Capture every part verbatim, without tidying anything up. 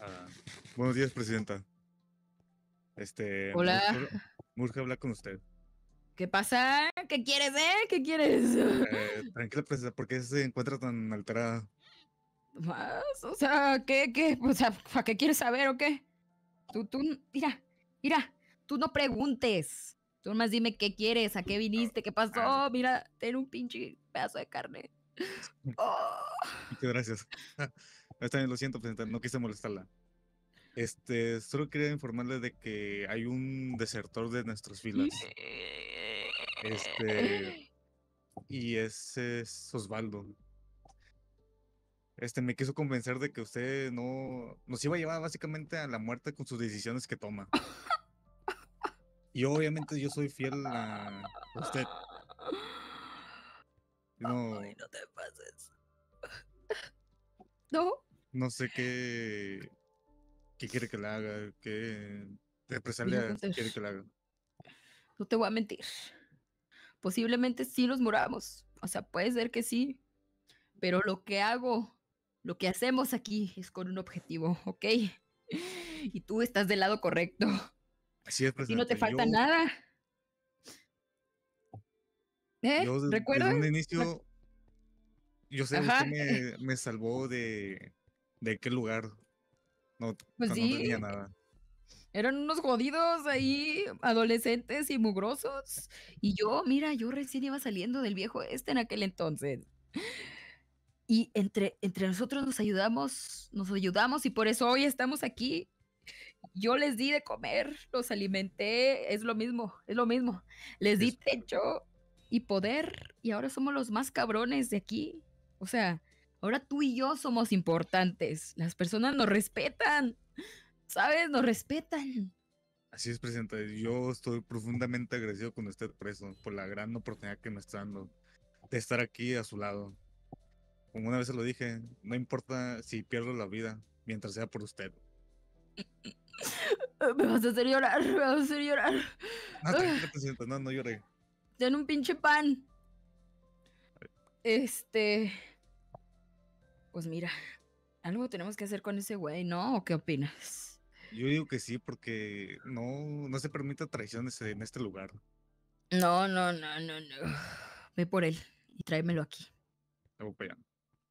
Ah, buenos días, presidenta. Este, me Hola, urge, habla- me urge hablar con usted. ¿qué pasa? ¿Qué quieres, eh? ¿Qué quieres? Eh, tranquila, presidenta, ¿por qué se encuentra tan alterada? Más, o sea, ¿qué, qué? O sea, ¿para qué quieres saber o qué? Tú, tú, mira, mira, tú no preguntes. Tú más dime qué quieres, a qué viniste, qué Ah, pasó. Mira, ten un pinche pedazo de carne. Oh. muchas gracias. Está bien, lo siento, presidenta, no quise molestarla. Este, solo quería informarle de que hay un desertor de nuestras filas. Este, y ese es Osvaldo. Este, me quiso convencer de que usted no nos iba a llevar básicamente a la muerte con sus decisiones que toma. Y obviamente yo soy fiel a usted. Ay, No, no te pases. No, no sé qué, qué quiere que le haga, qué mira, represalias Gunter, quiere que le haga. no te voy a mentir. Posiblemente sí nos muramos. O sea, puede ser que sí. Pero lo que hago, lo que hacemos aquí es con un objetivo, ¿ok? Y tú estás del lado correcto. Así es, A ti no te presidente. falta Yo, nada, ¿eh? yo de- desde ¿Recuerdas? un Re- inicio, yo sé, usted Ajá, me, me salvó de, de aquel lugar, no, pues cuando no sí, tenía nada. eran unos jodidos ahí, adolescentes y mugrosos. Y yo, mira, yo recién iba saliendo del viejo este en aquel entonces. Y entre, entre nosotros nos ayudamos, nos ayudamos y por eso hoy estamos aquí. Yo les di de comer, los alimenté, es lo mismo, es lo mismo. Les di Es, techo y poder y ahora somos los más cabrones de aquí. O sea, ahora tú y yo somos importantes. Las personas nos respetan, ¿sabes? Nos respetan. así es, presidente. Yo estoy profundamente agradecido con usted por eso, por la gran oportunidad que me está dando de estar aquí a su lado. Como una vez se lo dije, no importa si pierdo la vida, mientras sea por usted. Me vas a hacer llorar, me vas a hacer llorar. No, tranquila, presidente, no, no llore. Ten un pinche pan. Este, pues mira, algo tenemos que hacer con ese güey, ¿no? ¿O qué opinas? Yo digo que sí, porque no, no se permite traiciones en este lugar. No, no, no, no, no. Ve por él y tráemelo aquí. Le voy para allá.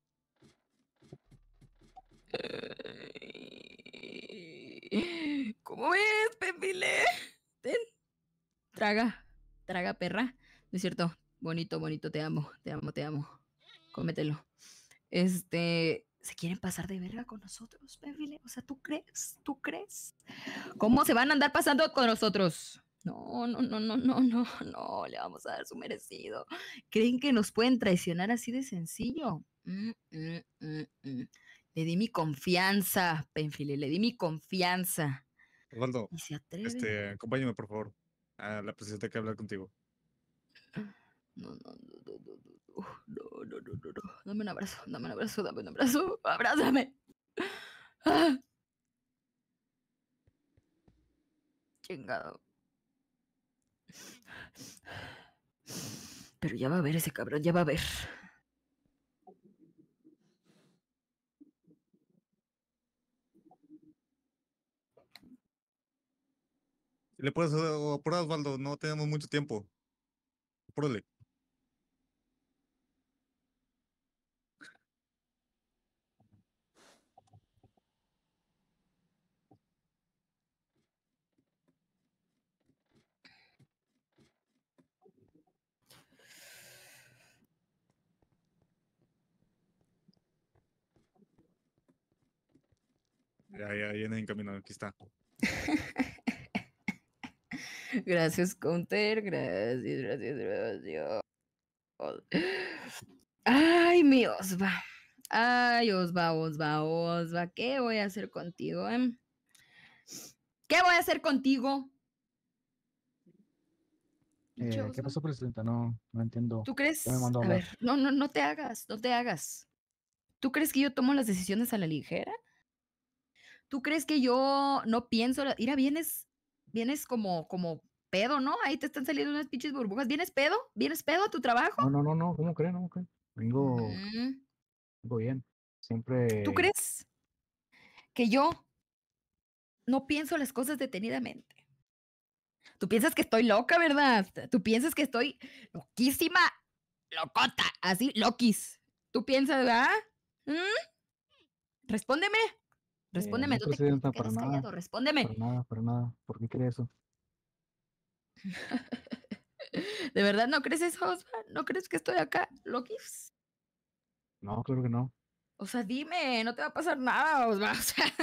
¿Cómo ves, Pepile? Ten, traga, traga, perra. No es cierto. Bonito, bonito, te amo, te amo, te amo. Cómetelo. Este, ¿se quieren pasar de verga con nosotros, Pepile? O sea, ¿tú crees? ¿Tú crees? ¿Cómo se van a andar pasando con nosotros? No, no, no, no, no, no, no, le vamos a dar su merecido. ¿Creen que nos pueden traicionar así de sencillo? Mm, mm, mm, mm. Le di mi confianza, Penfile, le di mi confianza. Osvaldo, Y se atreven. este, acompáñame, por favor, a la presidenta que hablar contigo. No, no, no, no, no, no, no, no, no, no, no. Dame un abrazo, dame un abrazo, dame un abrazo. Abrázame. Ah, chingado. Pero ya va a ver ese cabrón, ya va a ver. Si le puedes uh, apurar, Osvaldo, no tenemos mucho tiempo. Apúrale. Ya, ya, viene en camino, aquí está. Gracias, Counter. Gracias, gracias, gracias. Ay, mi Osva. Ay, Osva, Osva, Osva. ¿Qué voy a hacer contigo, eh? ¿Qué voy a hacer contigo? Pinche Eh, ¿qué Osva. pasó, presidenta? No, no entiendo. ¿Tú ¿Qué me crees? mandó a A hablar? ver, no, no, no te hagas, no te hagas. ¿Tú crees que yo tomo las decisiones a la ligera? ¿Tú crees que yo no pienso? la- Mira, vienes, vienes como, como pedo, ¿no? Ahí te están saliendo unas pinches burbujas. ¿Vienes pedo? ¿Vienes pedo a tu trabajo? No, no, no, no, ¿cómo creen? ¿Cómo creen? Vengo, Ujú. vengo bien. ¿Tú Siempre, crees que yo no pienso las cosas detenidamente. Tú piensas que estoy loca, ¿verdad? Tú piensas que estoy loquísima, locota, así, loquis. ¿Tú piensas, verdad? ¿Mm? Respóndeme. Respóndeme, Eh, no, no te, no te presidenta, para quedes nada. callado, respóndeme. Para nada, para nada. ¿Por qué cree eso? ¿De verdad no crees eso, Osvaldo? ¿No crees que estoy acá, loquis? No, claro que no. O sea, dime, no te va a pasar nada, Osvaldo. O sea,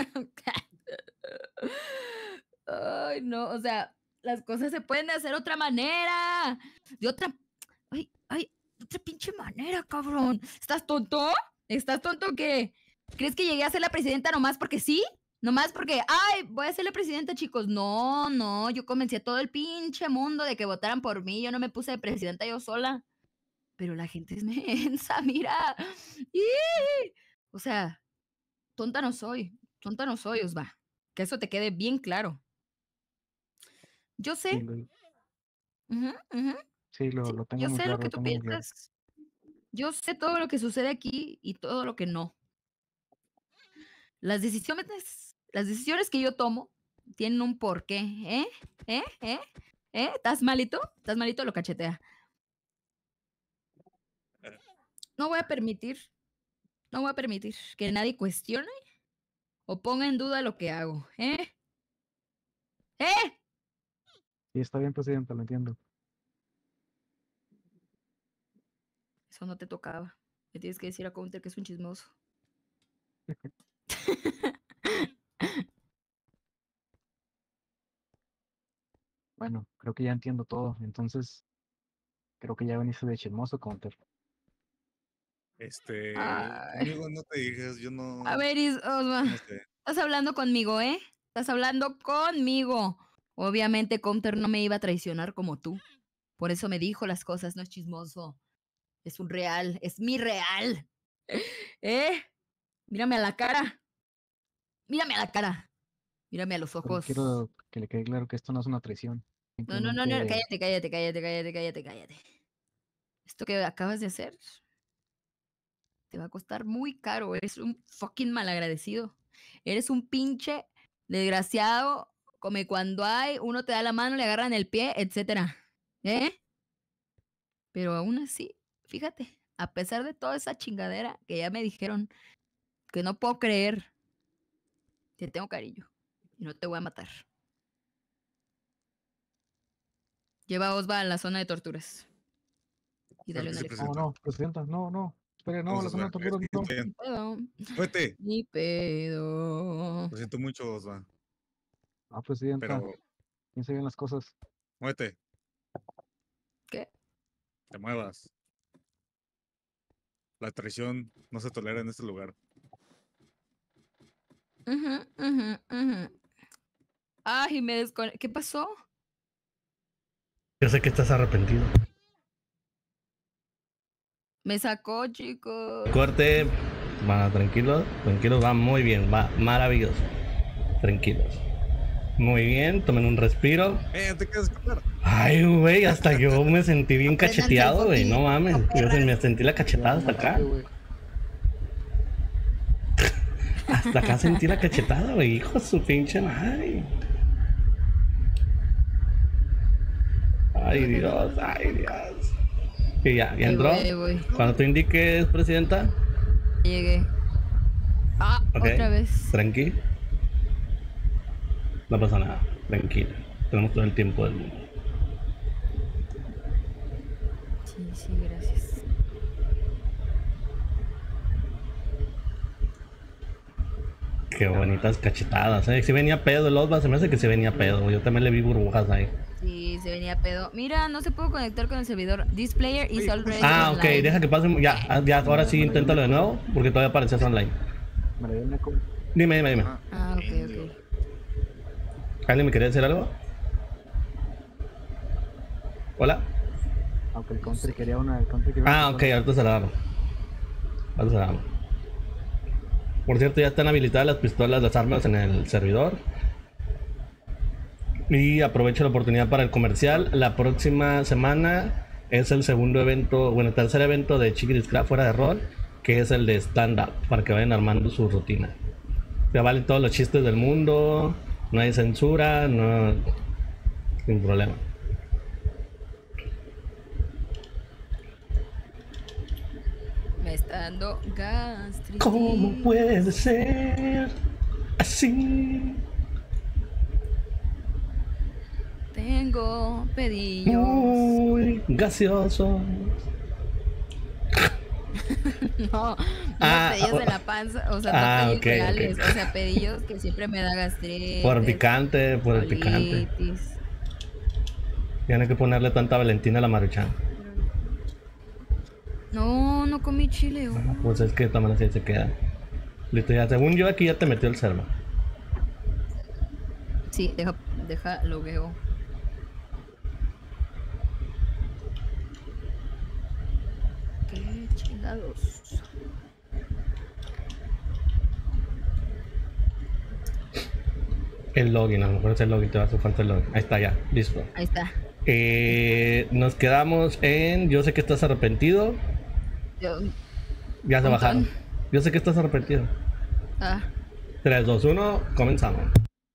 ay, no, o sea, las cosas se pueden hacer de otra manera. De otra. Ay, ay, de otra pinche manera, cabrón. ¿Estás tonto? ¿Estás tonto o qué? ¿Crees que llegué a ser la presidenta nomás porque sí? Nomás porque, ay, voy a ser la presidenta, chicos. No, no, yo convencí a todo el pinche mundo de que votaran por mí. Yo no me puse de presidenta yo sola. Pero la gente es mensa, mira. ¡Y! O sea, tonta no soy. Tonta no soy, Osva. Que eso te quede bien claro. Yo Sí, sé. lo, Ujú, ujú, sí, lo, sí, lo tengo yo muy sé claro, lo que lo tú tengo muy claro. piensas. Yo sé todo lo que sucede aquí y todo lo que no. Las decisiones, las decisiones que yo tomo tienen un porqué, ¿eh? ¿Eh? ¿Eh? ¿Eh? ¿Estás malito? ¿Estás malito? Lo cachetea. No voy a permitir, no voy a permitir que nadie cuestione o ponga en duda lo que hago, ¿eh? ¿Eh? Sí, está bien, presidenta, lo entiendo. Eso no te tocaba. Le tienes que decir a Counter que es un chismoso. Bueno, creo que ya entiendo todo. Entonces, creo que ya veniste de chismoso, Counter. Este, Ay. conmigo no te digas, yo no, A ver, Is- Osma, no sé. estás hablando conmigo, ¿eh? Estás hablando conmigo. Obviamente Counter no me iba a traicionar como tú. Por eso me dijo las cosas, no es chismoso. Es un real, es mi real. ¿Eh? Mírame a la cara. Mírame a la cara. Mírame a los Solo ojos. quiero que le quede claro que esto no es una traición. No, no, no, no, Simplemente, cállate, cállate, cállate, cállate, cállate, cállate. Esto que acabas de hacer te va a costar muy caro. Eres un fucking malagradecido. Eres un pinche desgraciado. Come cuando hay, uno te da la mano, le agarran el pie, etcétera. ¿Eh? Pero aún así, fíjate, a pesar de toda esa chingadera que ya me dijeron que no puedo creer, te tengo cariño y no te voy a matar. Lleva a Osva a la zona de torturas. Y dale una lección. no, no, presidenta, no, no. Espere, no, Vamos, la zona de Osva, tortura, es no. que Ni pedo. Vete. Ni pedo. Lo siento mucho, Osva, Ah, presidenta, pero piense bien las cosas. muévete, ¿Qué? te muevas. La traición no se tolera en este lugar. Ujú, ujú, ujú. Ay, me descone... ¿Qué pasó? Yo sé que estás arrepentido. Me sacó, chicos. Corte, va, tranquilos, tranquilos, va muy bien, va maravilloso. Tranquilos. Muy bien, tomen un respiro. ¡Eh, te quedas escapar! Ay, güey, hasta yo me sentí bien Apréndanse cacheteado, el güey, no fucking mames. Yo perra. se- me sentí la cachetada hasta acá. Hasta acá sentí la cachetada, güey, hijo de su pinche madre. Ay, Dios, ay, Dios. Y ya, ya Ahí entró. voy, ahí voy. Cuando tú indiques, presidenta, Llegué. Ah, ok, otra vez. tranqui. No pasa nada, tranquila. Tenemos todo el tiempo del mundo. Sí, sí, gracias. Qué bonitas cachetadas, eh. Si venía pedo el Osva, se me hace que se venía pedo. Yo también le vi burbujas ahí. Sí, se venía pedo. Mira, no se pudo conectar con el servidor. This player is already Ah, ok, online. deja que pase. Ya, ya, ahora sí inténtalo de nuevo, porque todavía aparecías online. Me la dio un eco. Dime, dime, dime. Ah, ok, ok. ¿Alguien me quería decir algo? Hola. Aunque el country quería una. El country quería una Ah, ok, persona. ahorita se la damos. Ahorita se la damos. Por cierto, ya están habilitadas las pistolas, las armas en el servidor. Y aprovecho la oportunidad para el comercial. La próxima semana es el segundo evento, bueno, el tercer evento de Chiquis Craft fuera de rol, que es el de stand-up, para que vayan armando su rutina. Ya valen todos los chistes del mundo, No hay censura, no. Sin problema. Me está dando gastritis. ¿Cómo puede ser así? Tengo pedillos. Muy gaseoso. No, no Ah, pedillos oh. de la panza, o sea, Ah, no ok, pedillos ok. reales, o sea, pedillos que siempre me da gastritis. Por picante, por el picante. colitis. Tiene que ponerle tanta Valentina a la Maruchan. No, no comí chile. Oh. Ah, pues es que también así se queda. Listo, ya. Según yo, aquí ya te metió el cerdo. Sí, deja, deja, lo veo. Qué chingados. El login, a lo mejor es el login, te va a hacer falta el login. Ahí está, ya, listo. Ahí está. Eh, nos quedamos en. Yo sé que estás arrepentido. Yo, Ya se un bajaron. ton. Yo sé que estás arrepentido. ah, tres, dos, uno, comenzamos.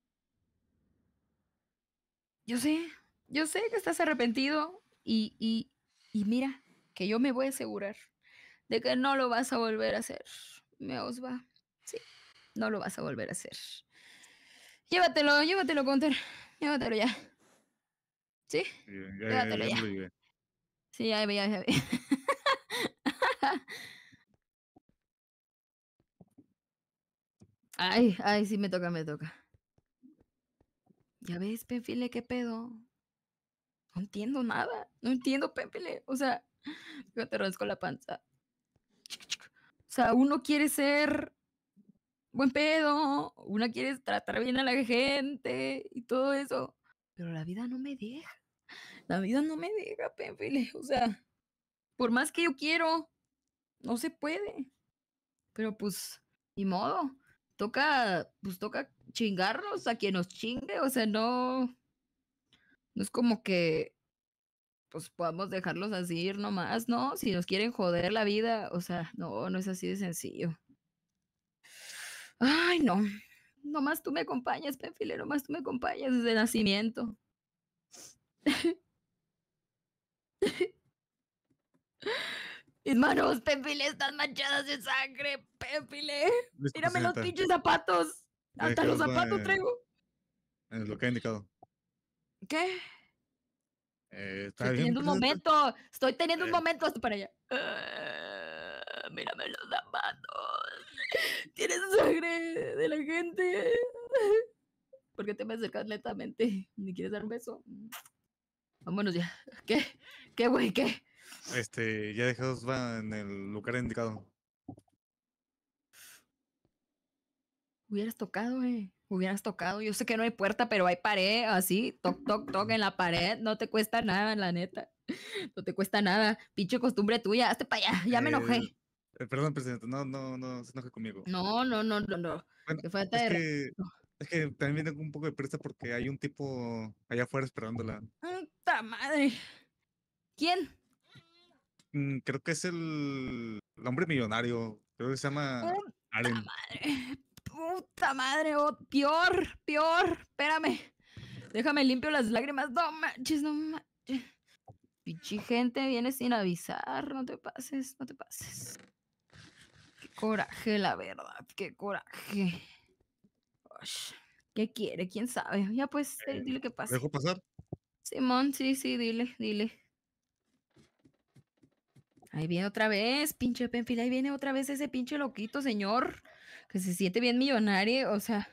yo sé, yo sé que estás arrepentido y, y, y mira, que yo me voy a asegurar de que no lo vas a volver a hacer. Me os va. Sí, no lo vas a volver a hacer. Llévatelo, llévatelo, Gunter. Llévatelo ya. ¿Sí? Ya, ya, ya, Llévatelo ya ya. me lo llevé. Sí, ya ve, ya ve. Ay, ay, sí me toca, me toca. Ya ves, Penfile, qué pedo. No entiendo nada. No entiendo, Penfile. O sea, yo te rasco la panza. O sea, uno quiere ser buen pedo, una quiere tratar bien a la gente y todo eso. Pero la vida no me deja. La vida no me deja, Penfile. O sea, por más que yo quiero, no se puede. Pero pues, ni modo. Toca, pues toca chingarnos a quien nos chingue. O sea, no, no es como que pues podamos dejarlos así ir nomás, ¿no? Si nos quieren joder la vida, o sea, no, no es así de sencillo. Ay, no. Nomás tú me acompañas, Penfile, nomás tú me acompañas desde nacimiento. Mis manos, Penfile, están manchadas de sangre, Penfile. Listo, Mírame los presidenta. pinches zapatos. Ya Hasta los dejados va zapatos en, traigo. en lo que ha indicado. ¿Qué? Eh, ¿Está Estoy bien, teniendo un presidenta? momento. Estoy teniendo un Eh, momento hasta para allá. Ah, mírame los zapatos. Tienes sangre de la gente. ¿Por qué te me acercas lentamente? ¿Ni quieres dar un beso? Vámonos ya. ¿Qué? ¿Qué, güey? ¿Qué? Este, ya dejados va en el lugar indicado. Hubieras tocado, güey. Hubieras tocado. Yo sé que no hay puerta, pero hay pared, así. Toc, toc, toc en la pared. No te cuesta nada, la neta. No te cuesta nada. Pinche costumbre tuya. Hazte para allá. Ya me Eh, enojé. eh, perdón, presidente, no, no, no se enoje conmigo. No, no, no, no, no. Bueno, Qué falta es de que, respeto. es que también tengo un poco de prisa porque hay un tipo allá afuera esperándola. ¡Puta madre! ¿Quién? Mm, creo que es el, el hombre millonario. Creo que se llama ¡Puta Allen. madre! ¡Puta madre! Oh, peor, peor. Espérame. Déjame limpio las lágrimas. No manches, no manches. Pinche gente viene sin avisar. No te pases, no te pases. Qué coraje, la verdad. Qué coraje. Ush, ¿qué quiere? ¿Quién sabe? Ya pues, Eh, dile que ¿lo pase. ¿Dejo pasar? Simón, sí, sí, dile, dile. Ahí viene otra vez, pinche Penfile, ahí viene otra vez ese pinche loquito señor que se siente bien millonario, o sea,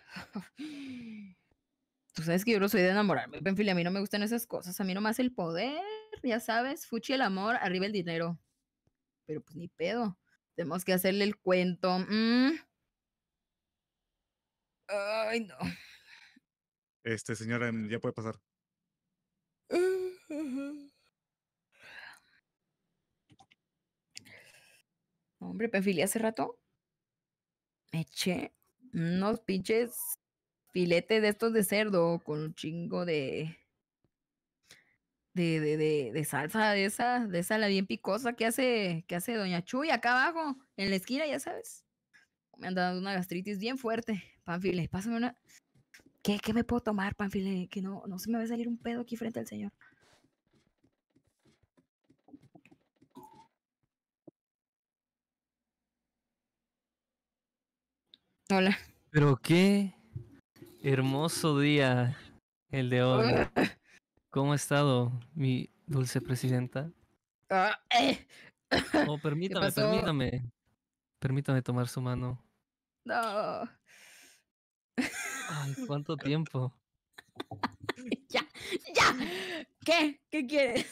tú sabes que yo no soy de enamorarme, Penfile, a mí no me gustan esas cosas, a mí nomás el poder, ya sabes, fuchi el amor, arriba el dinero, pero pues ni pedo, tenemos que hacerle el cuento. mm. Ay, no. Este, señora, ya puede pasar. Hombre, Penfile, hace rato me eché unos pinches filetes de estos de cerdo con un chingo de, de, de, de, de salsa de esa, de esa la bien picosa que hace, que hace Doña Chuy acá abajo, en la esquina, ya sabes. Me han dado una gastritis bien fuerte. Panfile, pásame una. ¿Qué, qué me puedo tomar, Panfile? Que no, no se me va a salir un pedo aquí frente al señor. Hola. Pero qué hermoso día el de hoy. ¿Cómo ha estado mi dulce presidenta? Ah, eh. Oh, ¿Qué permítame, pasó? permítame. Permítame tomar su mano. No. Ay, ¿cuánto tiempo? Ya, ya. ¿Qué? ¿Qué quieres?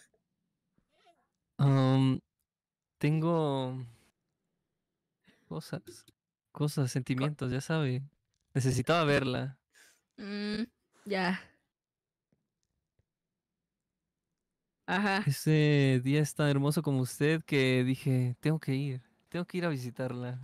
Am, tengo cosas, cosas, sentimientos, ya sabe. Necesitaba verla. Mm, ya. Ajá. Ese día es tan hermoso como usted que dije, tengo que ir, tengo que ir a visitarla.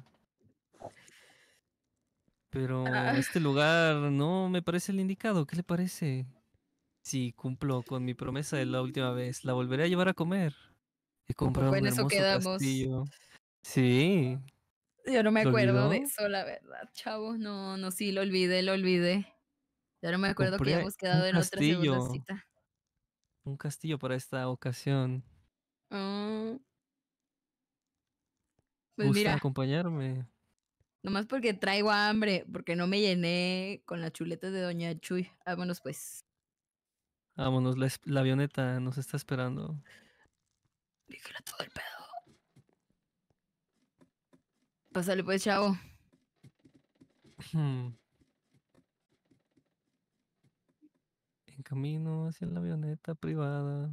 Pero Ah, este lugar no me parece el indicado. ¿Qué le parece? Si cumplo con mi promesa de la última vez, la volveré a llevar a comer. He ¿a comprado poco un en eso hermoso quedamos? castillo. Sí, Yo no me ¿lo acuerdo de olvidó? eso, la verdad, chavo. No, no, sí, lo olvidé, lo olvidé. Ya no me acuerdo que Compré habíamos un quedado en otra segunda castillo, cita. un castillo para esta ocasión. Ah, pues ¿Gusta mira, acompañarme? nomás porque traigo hambre, porque no me llené con las chuletas de Doña Chuy. Vámonos pues. Vámonos, la, es- la avioneta nos está esperando. Dígale todo el pedo. Pásale pues, chavo. Hmm, En camino hacia la avioneta privada.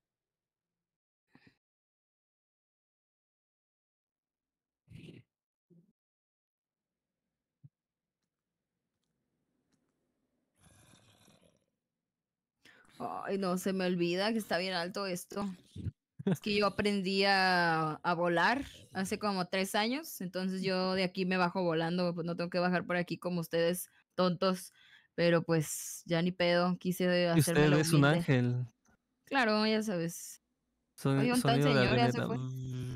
Ay, no, se me olvida que está bien alto esto. Es que yo aprendí a, a volar hace como tres años, entonces yo de aquí me bajo volando, pues no tengo que bajar por aquí como ustedes tontos, pero pues ya ni pedo, quise Y hacerme usted la es un humilde. ángel. Claro, ya sabes. Soni- Oye, un tal Sonido de señor ya se avioneta. fue.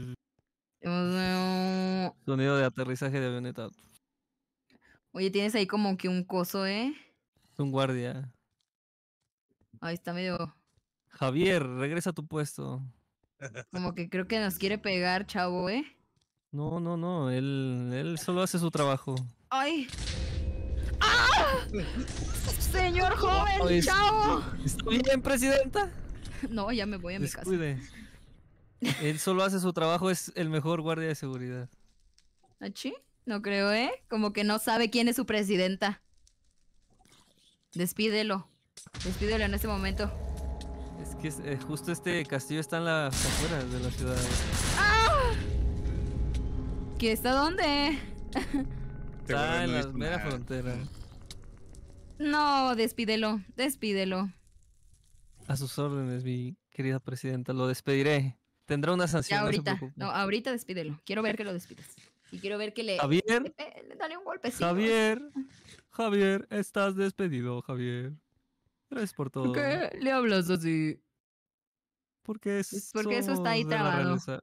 Eh, Sonido de aterrizaje de avioneta. Oye, tienes ahí como que un coso, ¿eh? Es un guardia. Ahí está medio, Javier, regresa a tu puesto. como que creo que nos quiere pegar, chavo, ¿eh? No, no, no. Él, él solo hace su trabajo. ¡Ay! ¡Ah! Señor joven, Ay, es- chavo. ¿Está bien, presidenta? No, ya me voy a mi casa. Descuide. Él solo hace su trabajo, es el mejor guardia de seguridad. ¿Achí? No creo, ¿eh? Como que no sabe quién es su presidenta. Despídelo. Despídelo en este momento. Es que es- eh, justo este castillo está en las afueras de la ciudad. ¡Ah! ¿Qué está dónde? Te Está vuelves en no la hizo mera nada. frontera. No, despídelo. Despídelo. A sus órdenes, mi querida presidenta. Lo despediré. Tendrá una Ya sanción, no se ahorita. preocupe. No, ahorita despídelo. Quiero ver que lo despides. Y quiero ver que le... Javier, le pe- le- dale un golpecillo. Javier, Javier, estás despedido, Javier. Gracias por ¿Por todo. qué le hablas así? Porque Es porque eso está ahí somos de la trabado. realeza.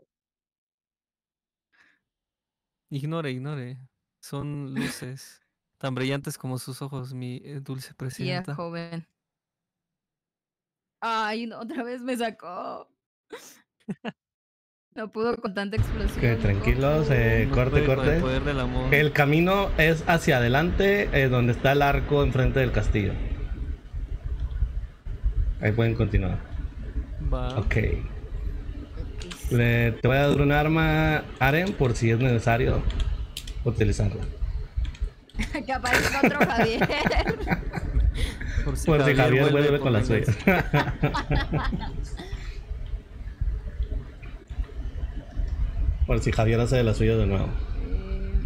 Ignore, ignore. Son luces tan brillantes como sus ojos, mi eh, dulce Tía presidenta. joven. Ay, no, otra vez me sacó. No pudo con tanta explosión. Que mi tranquilos, compu. eh, No corte, puede con el corte. poder del amor. El camino es hacia adelante, eh, donde está el arco enfrente del castillo. Ahí pueden continuar. Va. Ok. Ok, sí. Le- te voy a dar un arma, Aren, por si es necesario utilizarla. Que aparezca otro Javier. Por si Por si Javier vuelve por con la suya. venganza. Por si Javier hace de la suya de nuevo. Eh,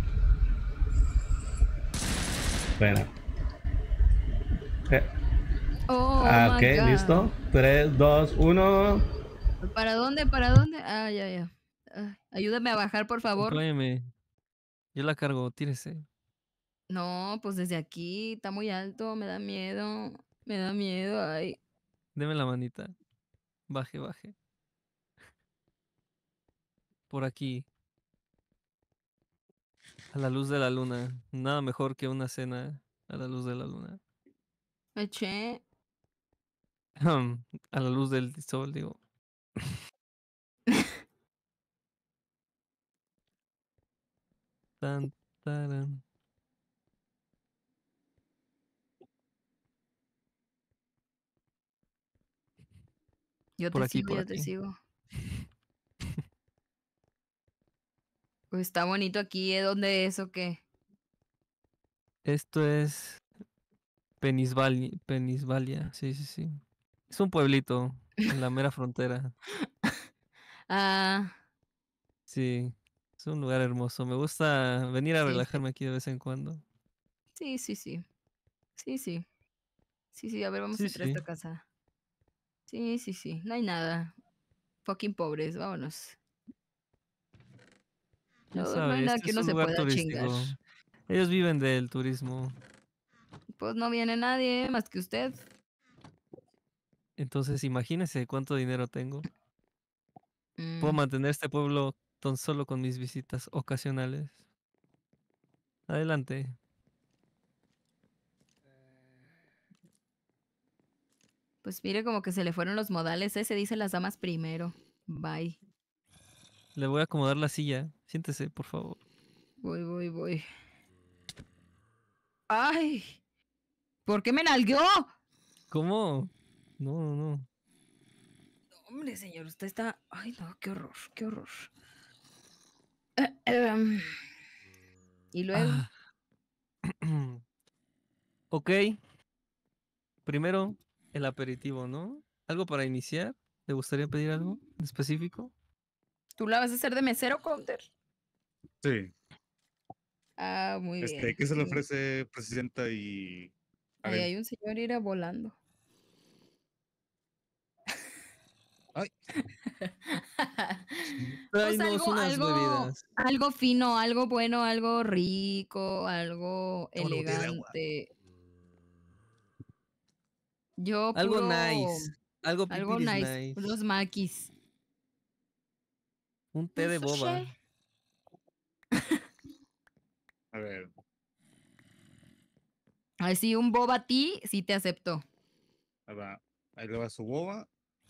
Espera. Eh, Oh, ah, my ok, God. listo. tres, dos, uno. ¿Para dónde? ¿Para dónde? Ah, ya, ya. Ay, ayúdame a bajar, por favor. Acompáñeme. Yo la cargo, tírese. No, pues desde aquí está muy alto, me da miedo. Me da miedo, ay. Deme la manita. Baje, baje. Por aquí. A la luz de la luna. Nada mejor que una cena a la luz de la luna. eché. A la luz del sol, digo. Tan, taran. Yo Por te aquí, sigo, por yo te aquí. sigo. Pues está bonito aquí, ¿eh? ¿Dónde es o qué? Esto es Penisvalia, Penisvalia, sí, sí, sí. Es un pueblito en la mera frontera. Ah, Sí, es un lugar hermoso. Me gusta venir a sí, sí. relajarme aquí de vez en cuando. Sí, sí, sí. Sí, sí. Sí, sí, a ver, vamos a Sí, entrar a sí. esta casa. Sí, sí, sí. No hay nada. Fucking pobres, vámonos. Ya No, no hay sabe, nada este que es uno un se lugar pueda chingar. turístico. Ellos viven del turismo. Pues no viene nadie más que usted. Entonces, imagínese cuánto dinero tengo. Puedo Mm, mantener este pueblo tan solo con mis visitas ocasionales. Adelante. Pues mire como que se le fueron los modales. Ese dice las damas primero. Bye. Le voy a acomodar la silla. Siéntese, por favor. Voy, voy, voy. ¡Ay! ¿Por qué me nalgueó? ¿Cómo? No, no, no. Hombre, señor, usted está... Ay, no, qué horror, qué horror. Eh, em, Y luego, Ah. Ok. Primero, el aperitivo, ¿no? ¿Algo para iniciar? ¿Le gustaría pedir algo en específico? ¿tú la vas a hacer de mesero, Counter? Sí. Ah, muy Este, bien. ¿qué se le muy- ofrece, presidenta y Ahí Arel? hay un señor ira volando. Ay, Pues Tráenos algo, unas algo, bebidas. algo fino, algo bueno, algo rico, algo toma una botella de agua. elegante. Yo Algo puro, nice. Algo algo pipiris nice, nice. unos maquis. Un té Un de boba. sushi. A ver, Ay, sí, un boba tea, sí te acepto. ahí va. Ahí le va su boba.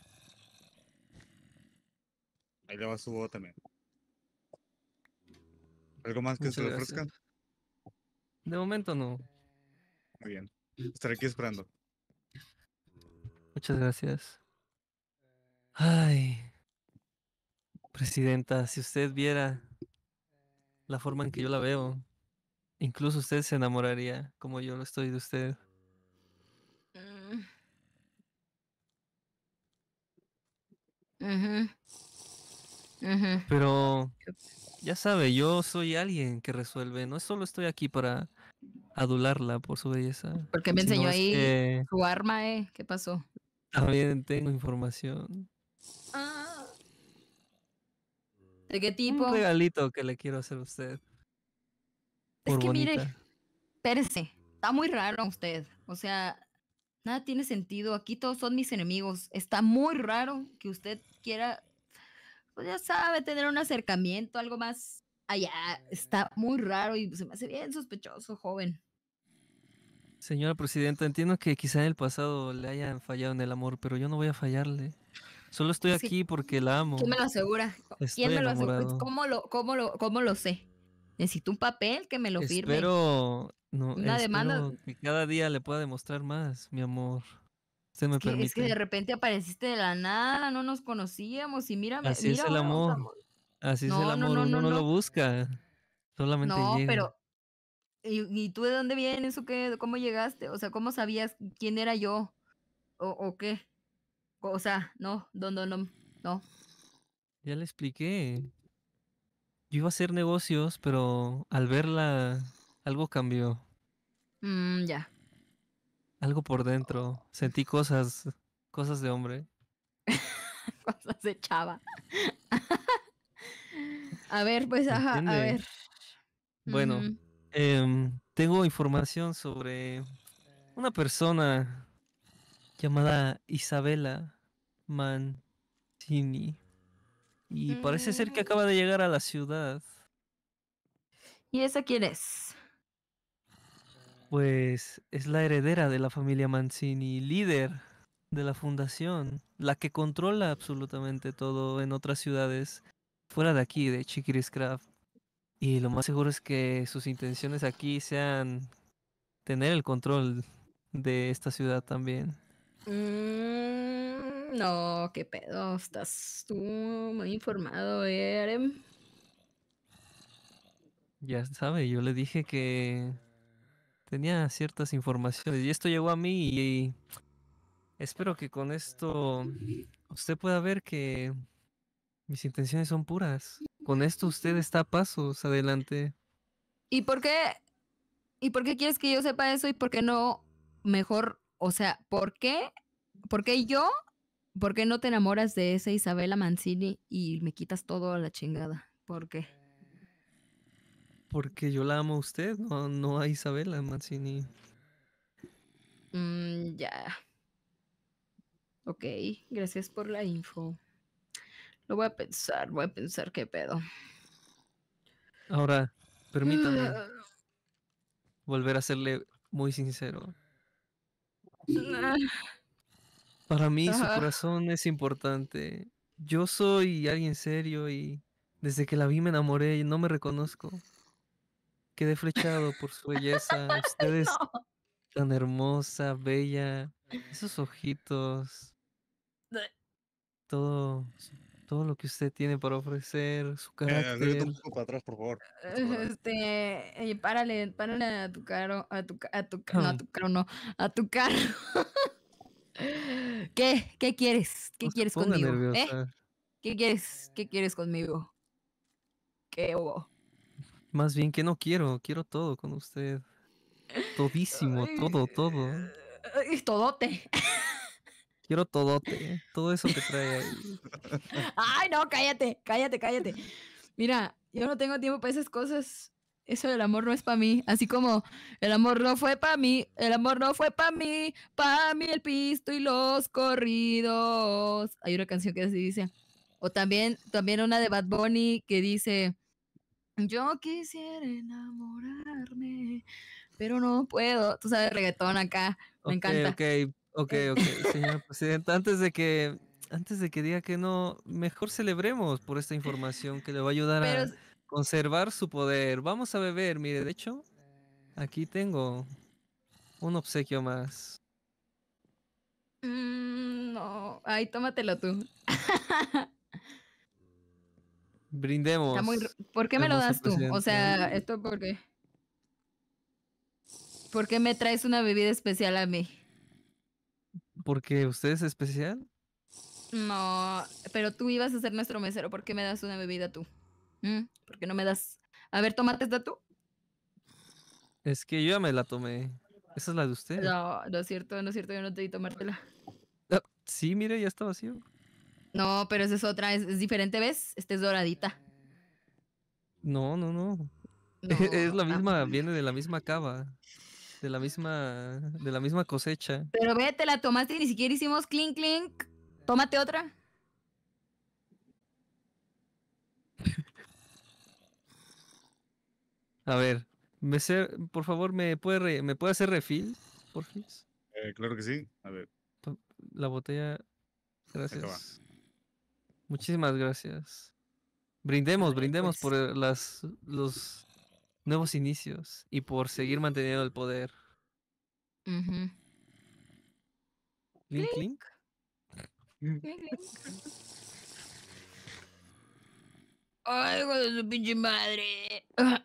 Ahí le va su boba también. ¿Algo más que se Muchas le gracias. ofrezca? De momento no. Muy bien. Estaré aquí esperando. Muchas gracias. Ay, presidenta, si usted viera la forma en que yo la veo, incluso usted se enamoraría como yo lo estoy de usted. Mm, ujú, ujú. Pero ya sabe, yo soy alguien que resuelve. No solo estoy aquí para adularla por su belleza, Porque me enseñó sino es ahí que su arma, ¿eh? ¿Qué pasó? también tengo información. Ah, ¿de qué Un tipo? regalito que le quiero hacer a usted Es por que mire, bonita. espérese, está muy raro usted. O sea, nada tiene sentido. Aquí todos son mis enemigos. Está muy raro que usted quiera, pues ya sabe, tener un acercamiento, algo más allá. Está muy raro y se me hace bien sospechoso, joven. Señora presidenta, entiendo que quizá en el pasado le hayan fallado en el amor, pero yo no voy a fallarle. Solo estoy Es que, aquí porque la ¿quién me amo. lo asegura? ¿Quién Estoy me lo asegura? enamorado. ¿Cómo lo, cómo lo, cómo lo sé? Necesito un papel que me lo firme. Espero, no, Una demanda. espero que cada día le pueda demostrar más, mi amor. ¿Usted Es me que, es que de permite? repente apareciste de la nada, no nos conocíamos y mírame, Así es mira, el ahora amor. estamos. Así es el No, no, amor. no, Uno no, no lo no. busca, solamente No, llega. pero ¿y, y tú de dónde vienes o qué? ¿Cómo llegaste? O sea, ¿cómo sabías quién era yo? ¿O, o qué? O sea, no, no, no, no, no. Ya le expliqué. Yo iba a hacer negocios, pero al verla, algo cambió. Mm, ya. Algo por dentro. Sentí cosas, cosas de hombre. Cosas de chava. A ver, pues, ¿Me ajá, a entiende? ver. Bueno, Ujú. em, tengo información sobre una persona llamada Isabela Mancini. Y parece ser que Mm, acaba de llegar a la ciudad. ¿Y esa quién es? Pues es la heredera de la familia Mancini, líder de la fundación, la que controla absolutamente todo en otras ciudades fuera de aquí, de Chiquiriscraft. Y lo más seguro es que sus intenciones aquí sean tener el control de esta ciudad también. Mm, no, qué pedo. Estás tú muy informado, eh, Arem. Ya sabe, yo le dije que tenía ciertas informaciones y esto llegó a mí y espero que con esto usted pueda ver que mis intenciones son puras. Con esto usted está a pasos adelante. ¿Y por qué? ¿Y por qué quieres que yo sepa eso y por qué no mejor? O sea, ¿por qué? ¿Por qué yo? ¿Por qué no te enamoras de esa Isabela Mancini y me quitas todo a la chingada? ¿Por qué? Porque yo la amo a usted, no, no a Isabela Mancini. Mm, ya. Ok, gracias por la info. Lo voy a pensar, voy a pensar qué pedo. Ahora, permítame volver a serle muy sincero. Para mí su Ajá. corazón es importante. Yo soy alguien serio y desde que la vi me enamoré y no me reconozco. Quedé flechado por su belleza. Usted es No. tan hermosa, bella. Esos ojitos. Todo, todo lo que usted tiene para ofrecer, su Eh, acércate carácter. un poco para atrás, por favor. Muchas gracias. Este, eh, párale, párale a tu caro, a tu, ca- a tu, ca- no, a tu carro, no, a tu carro. ¿Qué? ¿Qué quieres? ¿Qué No se quieres ponga conmigo? ¿Eh? nerviosa. ¿Qué quieres? ¿Qué quieres conmigo? ¿Qué hubo? Más bien que no quiero, quiero todo con usted. Todísimo, Ay, todo, todo. ay, todote. Quiero todote, todo eso que trae ahí. Ay, no, cállate, cállate, cállate. Mira, yo no tengo tiempo para esas cosas. Eso del amor no es para mí. Así como el amor no fue para mí, el amor no fue para mí, para mí el pisto y los corridos. Hay una canción que así dice. O también, también una de Bad Bunny que dice, yo quisiera enamorarme, pero no puedo. Tú sabes, reggaetón acá, me Ok, encanta. ok, ok, Eh, ok, señora presidenta, antes de que, antes de que diga que no, mejor celebremos por esta información que le va a ayudar pero a conservar su poder. Vamos a beber, mire, de hecho, aquí tengo un obsequio más. mm, no, ay, tómatelo tú. Está muy... r- Brindemos, ¿Por qué me lo hermosa das tú? O presidenta, sea, esto por qué. ¿Por qué me traes una bebida especial a mí? porque usted es especial. No, pero tú ibas a ser nuestro mesero. ¿Por qué me das una bebida tú? ¿Mm? ¿Por qué no me das? A ver, tómate esta tú. Es que yo ya me la tomé. Esa es la de usted. No, no es cierto, no es cierto, yo no te di tomártela. Ah, sí, mire, ya está vacío. No, pero esa es otra, es, es diferente, ¿ves? Esta es doradita. No, no, no. Es No, la ah, misma, viene de la misma cava, de la misma, de la misma cosecha. pero ve, te la tomaste y ni siquiera hicimos clink clink. Tómate otra. A ver, me sé- por favor, ¿me puede, re- me puede hacer refill? Por fin. Eh, claro que sí. A ver, La botella. acá va. Gracias. Muchísimas gracias. Brindemos, Vale, brindemos pues. por eh, las, los nuevos inicios y por seguir manteniendo el poder. Ujú. Clink, clink. Clink, clink. Ay, hijo de su pinche madre.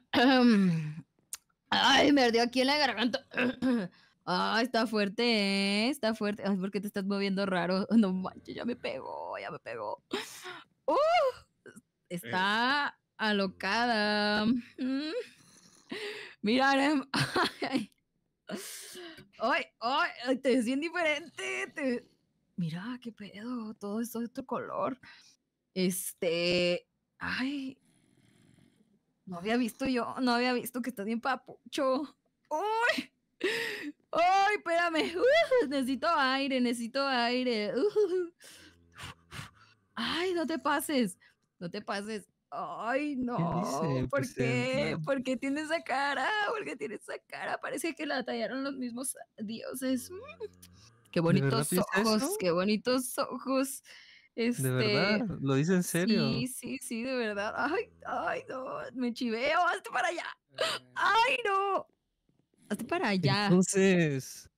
Ay, me ardió aquí en la garganta. Ay, está fuerte, ¿eh? Está fuerte. Ay, ¿por qué te estás moviendo raro? No manches, ya me pegó, ya me pegó. Uh, Eh, está alocada. Mm. Mira, Arem. Ay, ay, ay, ay, te ves bien diferente. te- Mira, qué pedo, todo esto de otro color. Este, ay, no había visto yo, no había visto que estás bien papucho. ¡Uy! ¡Ay, espérame! Uh, necesito aire, necesito aire. Uh. Ay, no te pases, no te pases. Ay, no. dice, ¿Por qué? Presenta? ¿Por qué tiene esa cara? ¿Por qué tiene esa cara? Parece que la tallaron los mismos dioses. Mm, Qué ¿De verdad bonitos piensa ojos, eso? qué bonitos ojos. ¿De verdad? Este, ¿Lo dice en serio? sí, sí, sí, de verdad. Ay, ay, no, me chiveo, hazte para allá. Ay, no. Hazte para allá. Entonces,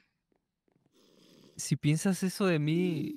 si piensas eso de mí,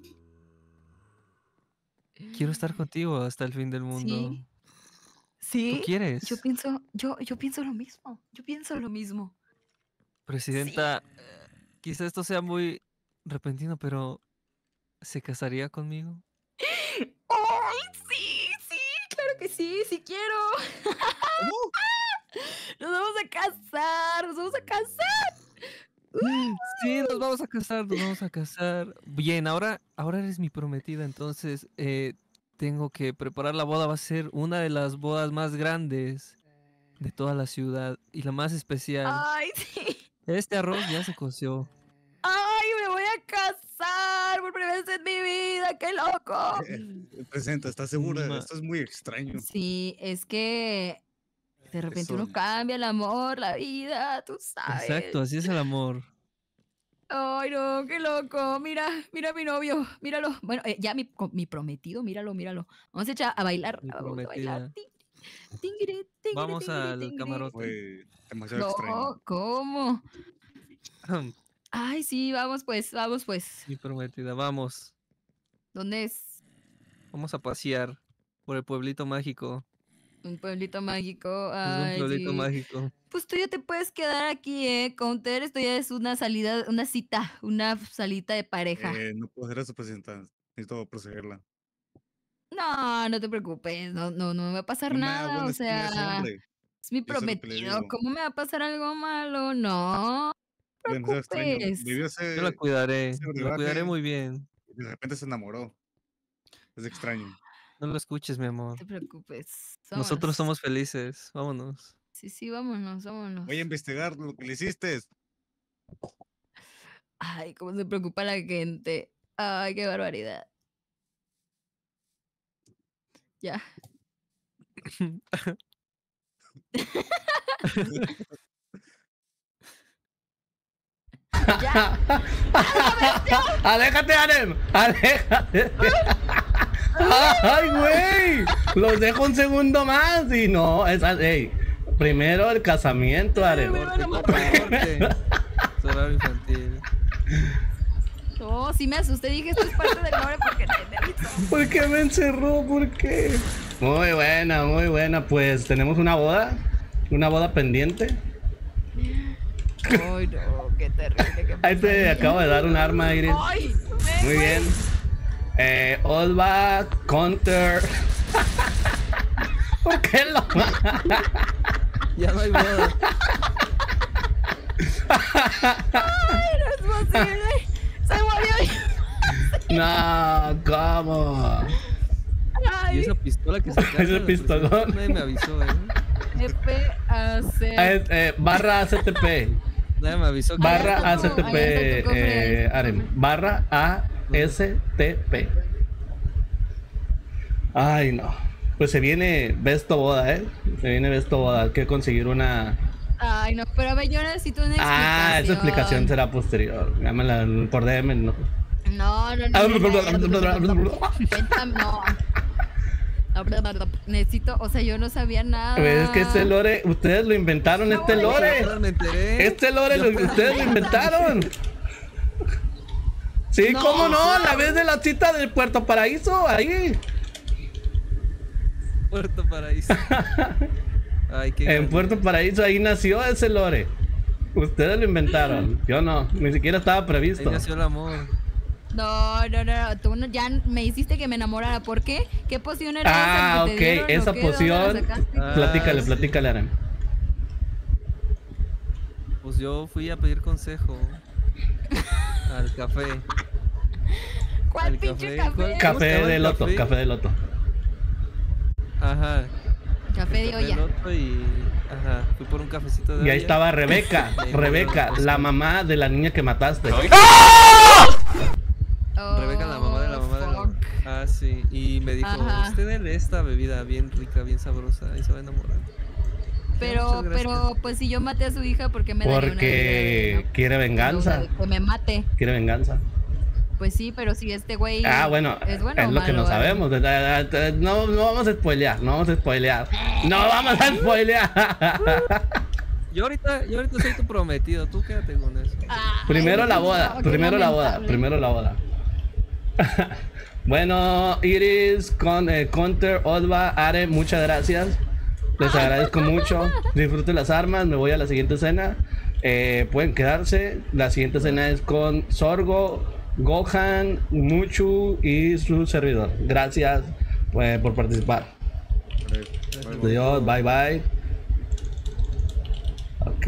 quiero estar contigo hasta el fin del mundo. Sí, ¿Tú sí, yo quieres? pienso, yo, yo pienso lo mismo. Yo pienso lo mismo. Sí. Presidenta, eh, quizá esto sea muy repentino, pero ¿se casaría conmigo? ¡Ay, sí! Sí, claro que sí, sí quiero. ¿Cómo? Nos vamos a casar, nos vamos a casar. Sí, nos vamos a casar, nos vamos a casar. Bien, ahora, ahora eres mi prometida, entonces eh, tengo que preparar la boda. Va a ser una de las bodas más grandes de toda la ciudad y la más especial. Ay, sí. Este arroz ya se coció. Ay, me voy a casar por primera vez en mi vida, qué loco. Eh, Presenta, ¿estás segura? Ma- Esto es muy extraño. Sí, es que de repente uno Eso- cambia el amor, la vida, tú sabes. Exacto, así es el amor. Ay, no, qué loco. Mira, mira a mi novio, míralo. Bueno, eh, ya mi, co- mi prometido, míralo, míralo. Vamos a echar a bailar, Mi vamos a bailar. prometida. Tingri, tingri, tingri, Vamos tingri, al tingri. camarote. Fue demasiado extraño. No, ¿cómo? Ay, sí, vamos pues, vamos pues. Mi prometida, vamos. ¿Dónde es? Vamos a pasear por el pueblito mágico. Un pueblito mágico. Es un Ay, pueblito sí. mágico. Pues tú ya te puedes quedar aquí, ¿eh? Counter, esto ya es una salida, una cita, una salita de pareja. Eh, no puedo hacer eso, Presidenta. Necesito proseguirla. No, no te preocupes, no, no, no me va a pasar No me haga nada, buena o espina ese sea, hombre. es mi Yo sé lo que le prometido, digo. ¿cómo me va a pasar algo malo? No, Es demasiado extraño. preocupes. Vivió Yo la ese, cuidaré, ese la cuidaré brebaje muy bien. y de repente se enamoró. Es extraño. No lo escuches, mi No amor. te preocupes. Nosotros Vámonos. somos felices. Vámonos. Sí, sí, vámonos, vámonos. Voy a investigar lo que le hiciste. Ay, cómo se preocupa la gente. Ay, qué barbaridad. Ya. Ya. ¡Aléjate, Arem! ¡Aléjate! ¡Ay, güey! Los dejo un segundo más y no, esa, ey, primero el casamiento, Arem. Me van a Corte, matar. corte, corte. Es horario infantil. No, sí me asusté, dije esto es parte del lore porque te aviso. ¿Por qué me encerró? ¿Por qué? Muy buena, muy buena. Pues tenemos una boda, una boda pendiente. Ay, no, qué terrible. Qué Ahí te pesadilla. acabo de dar un arma, Iris. Ay, ve, Muy güey. bien. Eh, Olva, Counter. ¿Por qué lo Ya no hay boda. Ay, no es posible. Se movió. No, ¿cómo? Y Ay, esa pistola que se Ese carga, la pistolón. presidenta, nadie me avisó, ¿eh? F A C. Ah, es, eh, barra A C T P. Nadie me avisó. que- Barra está tu- A C T ahí P, está tu cofre, ahí eh, está tu Arem. cofre. Barra A S T P. Ay, no. Pues se viene Besto Boda, ¿eh? Se viene Besto Boda. Hay que conseguir una. Ay, no, pero a ver, yo necesito una explicación. Ah, esa explicación será posterior. Llámala por D M, ¿no? No, no, no. no, no, no, no. Cuéntame, no. Necesito, o sea, yo no sabía nada. Pues es que este lore, ustedes lo inventaron, No, este de lore. Ahora me enteré. Este lore lo, ustedes lo inventaron. Sí, No. cómo no, la vez de la cita del Puerto Paraíso, ahí. Puerto Paraíso. Ay, qué En grande. Puerto Paraíso, ahí nació ese lore. Ustedes lo inventaron, yo no, ni siquiera estaba Ahí previsto. nació el amor. No, no, no, tú no- ya me hiciste que me enamorara. ¿Por qué? ¿Qué poción era Ah, esa que te ok, dieron, o esa qué? ¿De dónde la poción. sacaste? Ah, Platícale, sí. platícale, Aram. Pues yo fui a pedir consejo al café. ¿Cuál el pinche café, café? ¿cuál? Café estaba de el loto, café? café de loto. Ajá. Café de Café olla. Loto y ajá, fui por un cafecito de Y ahí olla. estaba Rebeca, Ahí me Rebeca, dieron la la poción. mamá de la niña que mataste. Oh, Rebeca, la mamá de la mamá de la fuck. Ah, sí. Sí, y me dijo, Ajá. usted dele esta bebida bien rica, bien sabrosa, y se va a enamorar. Ya, Pero, muchas gracias. pero, pues si yo maté a su hija, ¿por qué me daría una bebida de Porque quiere enamoramiento en lugar venganza. de que me mate? Quiere venganza. Pues sí, pero si este güey Ah, bueno, es bueno es o lo que no malo, Ale. sabemos. No, no vamos a spoilear, no vamos a spoilear. No vamos a spoilear. Yo ahorita, yo ahorita soy tu prometido, tú quédate con eso. Ay, Primero la no, boda, qué primero la boda, lamentable. primero la boda. Bueno, Iris, con, eh, Counter, Odva, Are, muchas gracias. Les agradezco mucho. Disfruten las armas. Me voy a la siguiente escena. Eh, pueden quedarse. La siguiente escena es con Sorgo, Gohan, Muchu y su servidor. Gracias eh, por participar. Adiós, bye bye. Ok.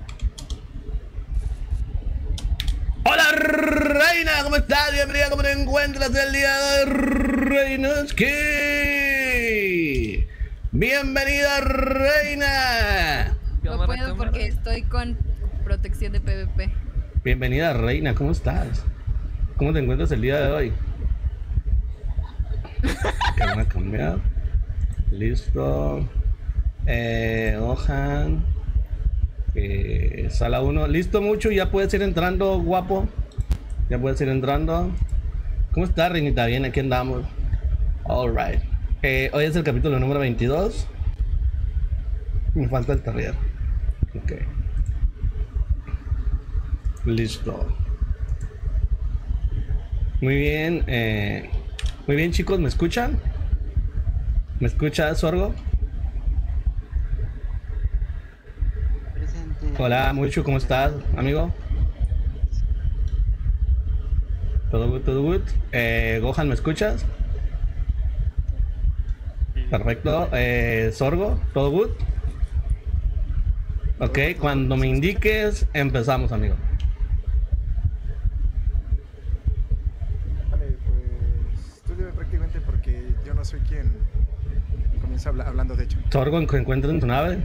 Hola Reina, ¿cómo estás? Bienvenida, ¿cómo te encuentras el día de hoy, Reinas? Bienvenida Reina. No Cámara, puedo cámara. porque estoy con protección de PvP. Bienvenida Reina, ¿cómo estás? ¿Cómo te encuentras el día de hoy? Que van a cambiar. Listo. Eh, Gohan. Eh, sala uno. Listo, mucho. Ya puedes ir entrando, guapo. Ya puedes ir entrando. ¿Cómo estás, Reinita? Bien, aquí andamos. Alright. Eh, hoy es el capítulo número veintidós. Me falta el terrier. Ok. Listo. Muy bien. Eh, muy bien, chicos. ¿Me escuchan? ¿Me escucha, Sorgo? Presente. Hola, Mucho. ¿Cómo estás, amigo? ¿Todo good? ¿Todo good? Eh, Gohan, ¿me escuchas? Perfecto. Eh, Sorgo, ¿todo good? Ok, cuando me indiques, empezamos, amigo. Vale, pues tú dime prácticamente porque yo no soy quien comienza habla- hablando, de hecho. Sorgo, ¿se encuentra en tu nave?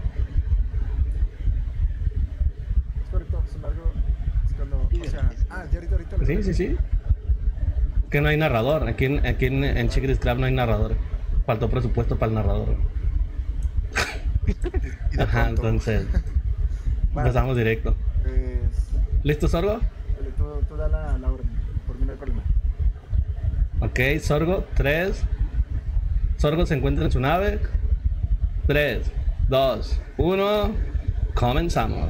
Es correcto, sin embargo, es cuando, o sea, ah, ya ahorita, ahorita. lo Sí, veo. sí, sí. Que no hay narrador. Aquí en, aquí en, en Chickadee Scrap no hay narrador. Faltó presupuesto para el narrador. Y de Ajá, pronto, entonces vale, empezamos directo. pues, ¿Listo, Sorgo? vale, tú, tú da la, la orden, por mí no hay problema. Ok, Sorgo, tres. Sorgo se encuentra en su nave. tres, dos, uno. Comenzamos.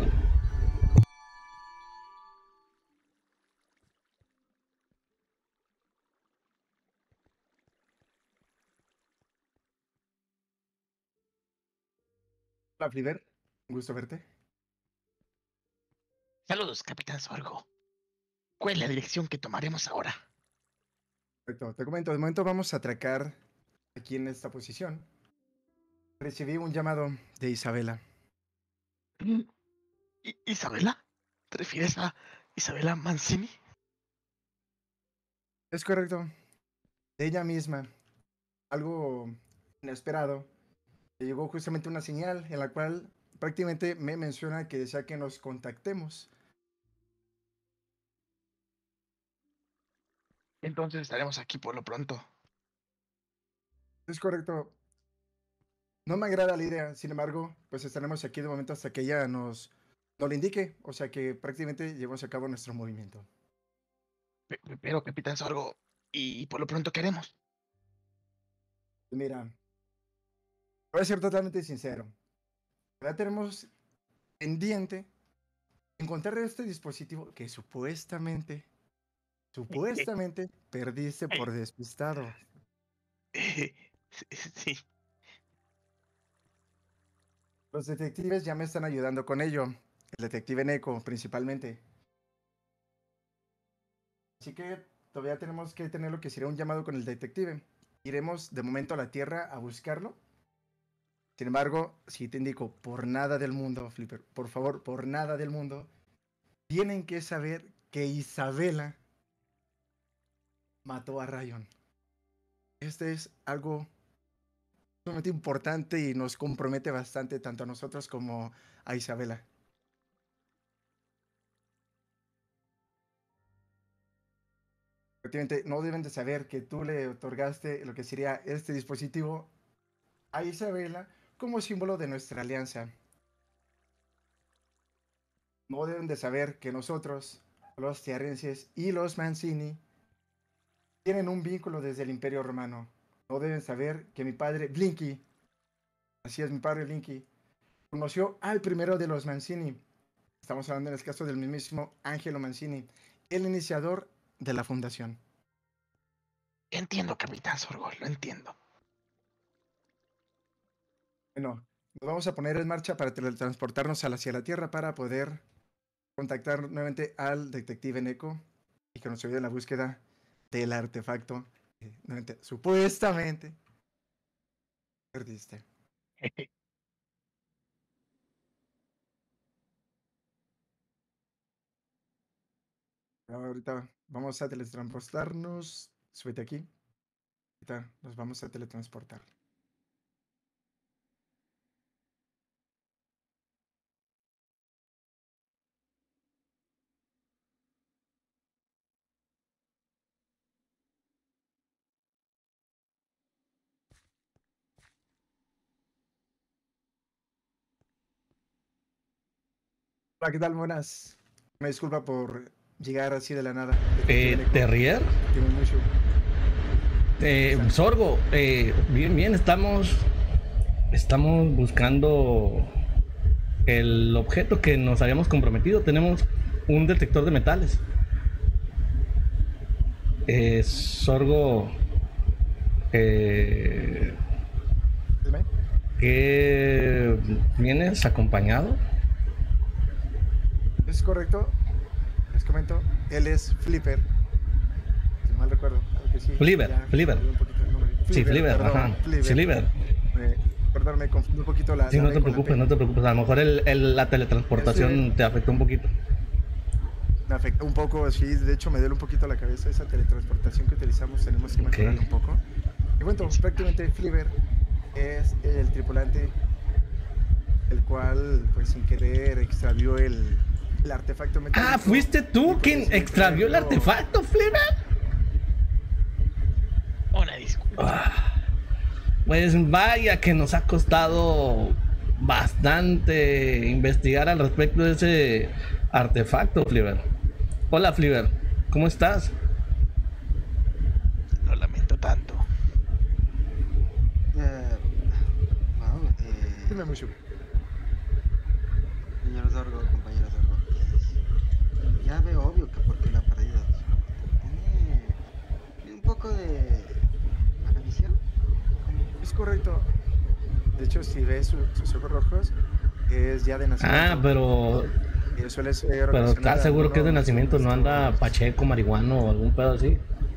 Hola, Fliver, un gusto verte. Saludos, Capitán Sorgo. ¿Cuál es la dirección que tomaremos ahora? Perfecto, te comento, de momento vamos a atracar aquí en esta posición. Recibí un llamado de Isabela. Mm, ¿I- ¿Isabela? ¿Te refieres a Isabela Mancini? Es correcto, de ella misma, algo inesperado. Le llegó justamente una señal en la cual prácticamente me menciona que desea que nos contactemos. Entonces estaremos aquí por lo pronto. Es correcto. No me agrada la idea, sin embargo, pues estaremos aquí de momento hasta que ella nos, nos lo indique, o sea que prácticamente llevamos a cabo nuestro movimiento. Pe- pe- Pero, Capitán Sorgo, ¿y por lo pronto qué haremos? Mira, voy a ser totalmente sincero. Ya tenemos pendiente encontrar este dispositivo que supuestamente, supuestamente perdiste por despistado. Eh, sí, sí. Los detectives ya me están ayudando con ello. El detective Neko, principalmente. Así que todavía tenemos que tener lo que sería un llamado con el detective. Iremos de momento a la Tierra a buscarlo. Sin embargo, si te indico, por nada del mundo, Flipper, por favor, por nada del mundo, tienen que saber que Isabela mató a Rayon. Este es algo sumamente importante y nos compromete bastante tanto a nosotros como a Isabela. prácticamente no deben de saber que tú le otorgaste lo que sería este dispositivo a Isabela como símbolo de nuestra alianza. No deben de saber que nosotros, los tiarrenses y los Mancini, tienen un vínculo desde el Imperio Romano. No deben saber que mi padre Blinky, así es, mi padre Blinky, conoció al primero de los Mancini. Estamos hablando en el caso del mismísimo Angelo Mancini, el iniciador de la fundación. Entiendo, Capitán Sorgo, lo entiendo. Bueno, nos vamos a poner en marcha para teletransportarnos hacia la Tierra para poder contactar nuevamente al detective Neko y que nos ayude en la búsqueda del artefacto que nuevamente, supuestamente perdiste. Ahorita vamos a teletransportarnos. Súbete aquí. Ahorita nos vamos a teletransportar. Hola, ¿qué tal? Buenas. Me disculpa por llegar así de la nada. Eh, ¿Terrier? Mucho. Eh, Sorgo, eh, bien, bien, estamos, estamos buscando el objeto que nos habíamos comprometido. Tenemos un detector de metales. Eh, Sorgo, eh, Dime. ¿qué vienes acompañado? Es correcto. Les comento, él es Flipper. Si mal recuerdo. Que sí, Flipper, ya, Flipper. un poquito el nombre. Sí, Flipper, perdón, ajá. Flipper. Sí, Flipper. Me, perdón, me confundí un poquito la. Sí, la no B te con la preocupes, P. no te preocupes. A lo mejor el, el- la teletransportación Ese- te afectó un poquito. Me afectó un poco, sí, de hecho me duele un poquito la cabeza esa teletransportación que utilizamos, tenemos que Ok. mejorarla un poco. Y bueno, prácticamente Flipper es el tripulante el cual, pues sin querer, extravió el, el artefacto metálico. Ah, ¿fuiste y, tú pues, quien sin extravió el quererlo- artefacto, Flipper? Una disculpa. Ah, Pues vaya que nos ha costado bastante investigar al respecto de ese artefacto, Flipper. Hola, Flipper, ¿cómo estás? Lo lamento tanto. Eh, wow, eh, Dime mucho. señor Sorgo, compañero Sorgo, es- ya veo obvio que por qué la ha perdido. Tiene un poco de mala visión. Es correcto. De hecho, si ves su- sus ojos rojos, es ya de nacimiento. Ah, pero, Eh, suele ser pero ocasional ¿estás seguro que es de algunos nacimiento? ¿No anda estos- pacheco, marihuano o algún pedo así?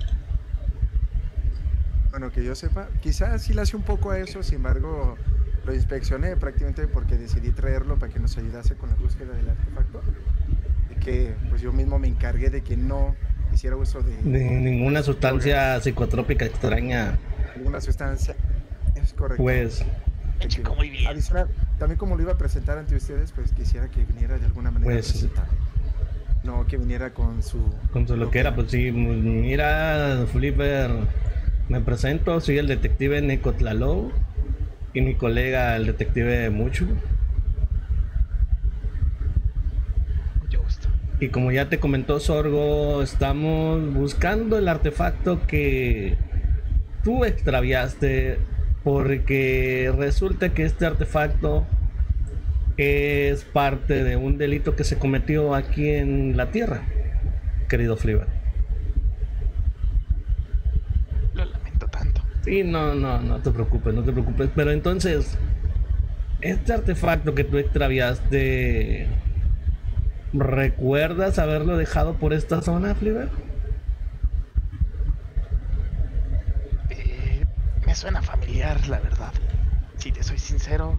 Bueno, que yo sepa, quizás sí le hace un poco a eso, sin embargo, lo inspeccioné prácticamente porque decidí traerlo para que nos ayudase con la búsqueda del artefacto. Y que pues yo mismo me encargué de que no hiciera uso de Ni- ninguna sustancia psicotrópica extraña, alguna sustancia. Es correcto. pues. Me chico muy bien. Adicional, también como lo iba a presentar ante ustedes, pues quisiera que viniera de alguna manera Pues- presentable. No que viniera con su... Con su loquera, pues sí, mira, Flipper, me presento, soy el detective Neko Tlalou y mi colega el detective Mucho. Mucho gusto. Y como ya te comentó Sorgo, estamos buscando el artefacto que tú extraviaste, porque resulta que este artefacto es parte de un delito que se cometió aquí en la Tierra, querido Flipper. Lo lamento tanto. Sí, no, no, no te preocupes, no te preocupes. Pero entonces, este artefacto que tú extraviaste, ¿recuerdas haberlo dejado por esta zona, Flipper? Eh, me suena familiar, la verdad. Si te soy sincero,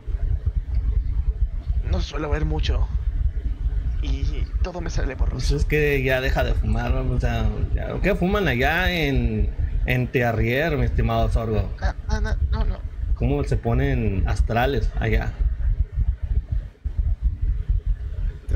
no suelo ver mucho. Y todo me sale Pues borroso. es que ya deja de fumar, ¿no? O sea, ya- ¿qué fuman allá en, en Terrier, mi estimado Sorgo? Ah, ah, no, no, no. ¿Cómo se ponen astrales allá?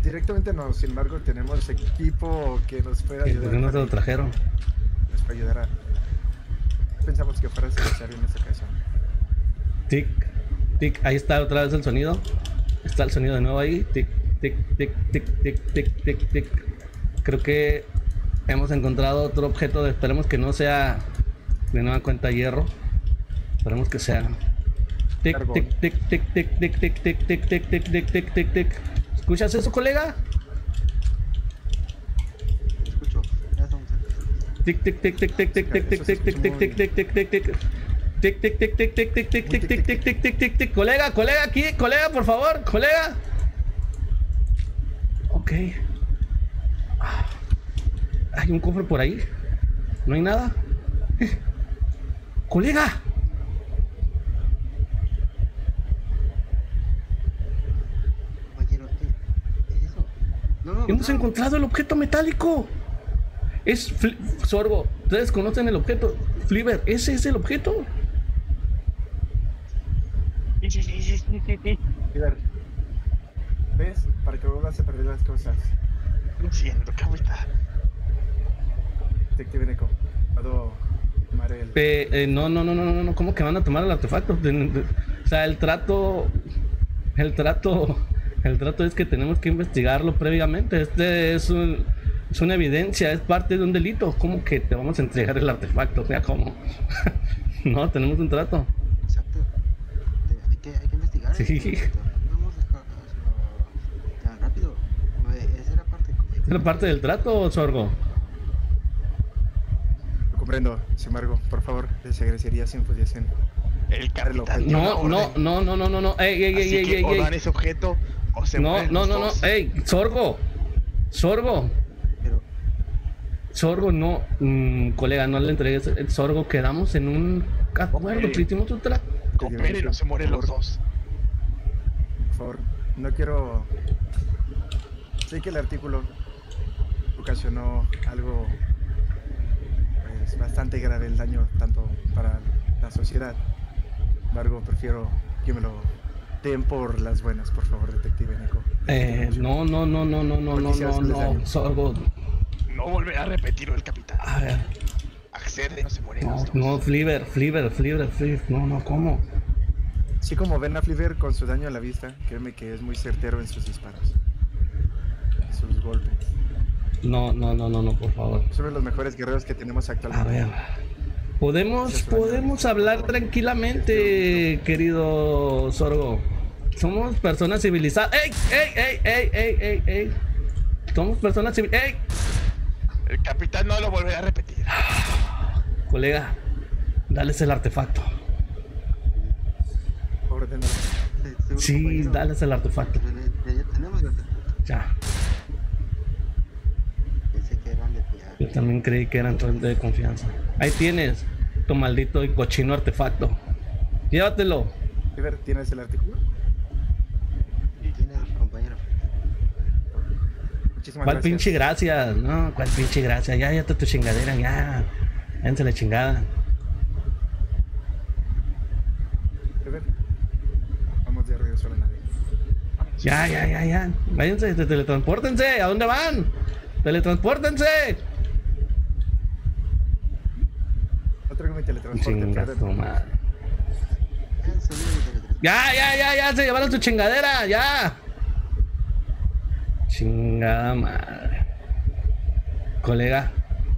Directamente no, sin embargo, tenemos equipo que nos puede ¿Por ayudar. qué no se lo para- trajeron? Nos puede ayudar a... Pensamos que fuera necesario en esta ocasión. Tic, tic, ahí está otra vez el sonido. Está el sonido de nuevo ahí. Tic, tic, tic, tic, tic, tic, tic, tic. Creo que hemos encontrado otro objeto. De, esperemos que no sea de nueva cuenta hierro. Esperemos que sea. Tic, Carbón. tic, tic, tic, tic, tic, tic, tic, tic, tic, tic, tic, tic, tic, tic. ¿Escuchas eso, colega? Escucho, ya estamos aquí. Tic, tic, tic, tic, tic, tic, tic, tic, tic, tic, tic, tic, tic, tic, tic, tic. Tic, tic, tic, tic, tic, tic, tic, tic, tic, tic, tic, tic, tic, tic. Colega, colega, aquí, colega, por favor, colega. Ok. Hay un cofre por ahí. No hay nada. Colega. Compañero, ¿qué es eso? No, no, Hemos no. encontrado el objeto metálico. Es Fli- Sorgo. Ustedes conocen el objeto. Fliver, ¿ese es el objeto? Sí, sí, sí, sí, sí, sí, sí. Líder, ¿ves? Para que vuelvas a perder las cosas. Lo siento, capitán. Detective Neko, puedo tomar el... Eh, eh, no, no, no, no, no, no. ¿Cómo que van a tomar el artefacto? De- de- O sea, el trato. El trato. El trato es que tenemos que investigarlo previamente. Este es un. Es una evidencia, es parte de un delito. ¿Cómo que te vamos a entregar el artefacto? O sea, ¿cómo? No, tenemos un trato. Exacto. Te- Hay que, hay que investigar. Sí. esto, No podemos dejarlo tan rápido. Eh, Esa era parte. ¿Es la parte del trato, Sorgo? Lo comprendo, sin embargo, por favor, les agradecería si me pudiesen... El capitán dio la No, no, orden. no, no, no, no, no. Ey, ey, ey, Así ey, que ey, o ey. dan ese objeto o se No, mueren no, los no, no. dos. Ey, Sorgo. Sorgo. Pero, Sorgo, no. Mm, colega, no le entregues el Sorgo. Quedamos en un acuerdo. Ok. Hicimos un trato. Cooperen o se mueren los dos. Por favor, no quiero... Sé que el artículo ocasionó algo pues, bastante grave, el daño tanto para la sociedad. Sin embargo, prefiero que me lo den por las buenas, por favor, detective Neko. Eh, no, no, no, no, no, no, ¿Por qué no, se no, hace no. daño? Sorgo. No volverá a repetirlo el capitán. A ver. Accede o se mueren No, los dos. no, Fliver, Fliver, Fliver, Fliver. No, no, ¿cómo? Así como ven a Fliver con su daño a la vista, créeme que es muy certero en sus disparos. Sus golpes. No, no, no, no, no, por favor. Es uno de los mejores guerreros que tenemos A actualmente. ver. Podemos, podemos hablar tranquilamente, querido Sorgo. Somos personas civilizadas. ¡Ey, ey, ey, ey, ey, ey, ey! Somos personas civilizadas. ¡Ey! El capitán no lo volverá a repetir. Colega, dales el artefacto. Ordena. eh, seguro, Sí, compañero. dales el artefacto. Pero le- le- tenemos el- Ya. Pensé que eran de cuidado. Yo también creí que eran gente de confianza. Ahí tienes tu maldito y cochino artefacto. Llévatelo. Fliver, ¿tienes el artículo? Tiene el compañero. Muchísimas ¿Cuál gracias. pinche gracias? No, ¿cuál pinche gracias? Ya, ya está tu chingadera, ya. Váyanse la chingada. Fliver, vamos de regreso a la nave. Ya, ya, ya, ya. Váyanse, te- teletranspórtense. ¿A dónde van? Teletranspórtense. No traigo mi teletransporte, Chingas tu perdón. madre. El sonido de teletransporte. Ya, ya, ya, ya. Se llevaron tu chingadera, ya. Chingada madre. Colega.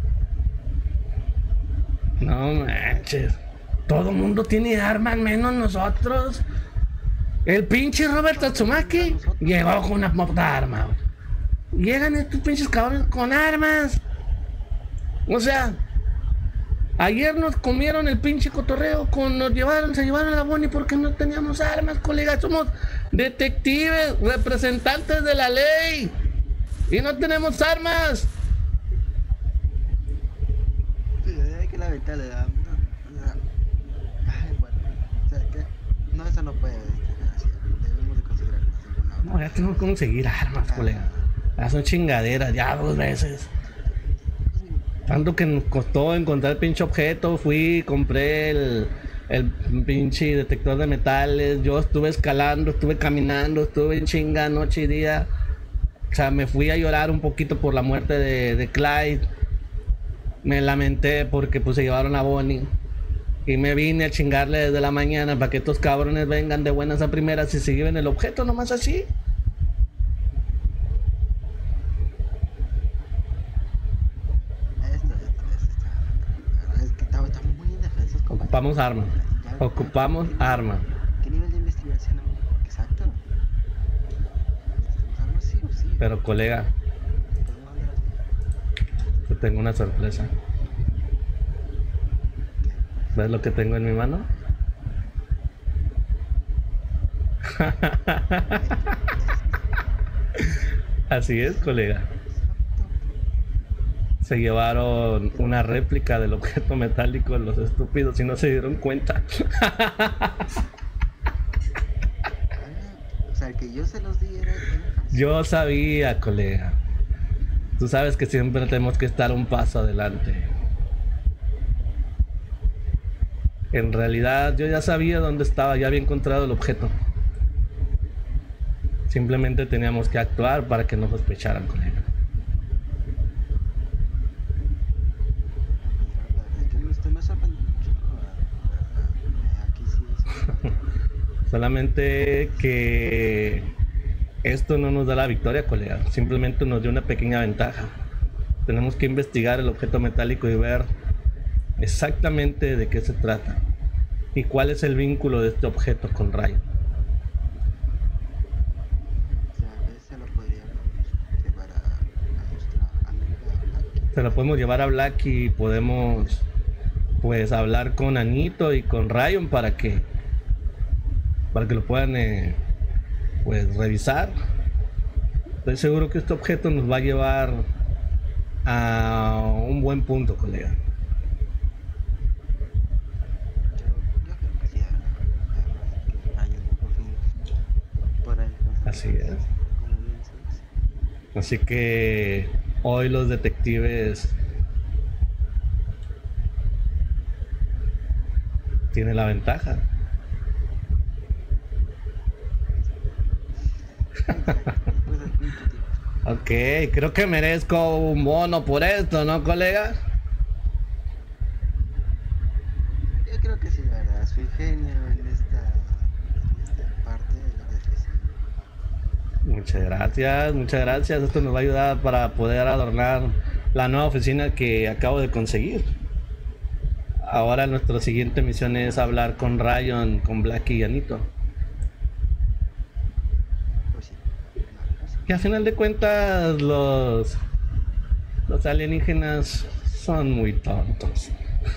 No manches. Todo mundo tiene armas menos nosotros. El pinche Robert Tatsumaki llegó con una puta arma. güey. Llegan estos pinches cabrones con armas. O sea, ayer nos comieron el pinche cotorreo, con, nos llevaron, se llevaron a la Bonnie porque no teníamos armas, colega. Somos detectives, representantes de la ley. Y no tenemos armas. Sí, hay que lamentarle. ¿verdad? No, no. Ay, bueno, ¿sabes qué? No, eso no puede ser así. Debemos de conseguir armas de alguna otra. No, ya tengo que conseguir armas, colega. Ya son chingaderas, ya dos veces. Tanto que nos costó encontrar el pinche objeto, fui, compré el, el pinche detector de metales, yo estuve escalando, estuve caminando, estuve en chinga noche y día. O sea, me fui a llorar un poquito por la muerte de, de Clyde. Me lamenté porque pues se llevaron a Bonnie. Y me vine a chingarle desde la mañana para que estos cabrones vengan de buenas a primeras y se lleven el objeto nomás así. Esto, esto, esto, esto. Es que estamos estamos muy indefensos, compañero. Ocupamos arma. Ya- Ocupamos arma. ¿Qué nivel de investigación? Exacto. Necesitamos algo sí o sí. Pero colega, Podemos andar así. te tengo una sorpresa. ¿Ves lo que tengo en mi mano? Así es, colega. Se llevaron una réplica del objeto metálico los estúpidos y no se dieron cuenta. Ah, o sea, el que yo se los di era, era falso. Yo sabía, colega. Tú sabes que siempre tenemos que estar un paso adelante. En realidad yo ya sabía dónde estaba, ya había encontrado el objeto. Simplemente teníamos que actuar para que no sospecharan, colega. La verdad que usted me sorprendió mucho. Ah, Aquí sí, sí. Solamente que esto no nos da la victoria, colega. Simplemente nos dio una pequeña ventaja. Tenemos que investigar el objeto metálico y ver exactamente de qué se trata y cuál es el vínculo de este objeto con Rayo. Tal vez se lo podríamos llevar a, a nuestra amiga Black. Se lo podemos llevar a Black y podemos pues hablar con Anito y con Ryan para que para que lo puedan eh, pues revisar. Estoy seguro que este objeto nos va a llevar a un buen punto, colega. Yo, yo creo que sí, la verdad que Ryan por fin por ahí. Así es. Como bien se dice. Así que hoy los detectives tienen la ventaja. Después de mucho tiempo. Ok, creo que merezco un bono por esto, ¿no, colega? Yo creo que sí, la verdad, soy genio en esta, en esta parte de lo que sí. Muchas gracias, muchas gracias. Esto nos va a ayudar para poder adornar la nueva oficina que acabo de conseguir. Ahora nuestra siguiente misión es hablar con Ryan, con Black y Anito. Pues sí, la verdad sí. Que a final de cuentas los, los alienígenas son muy tontos.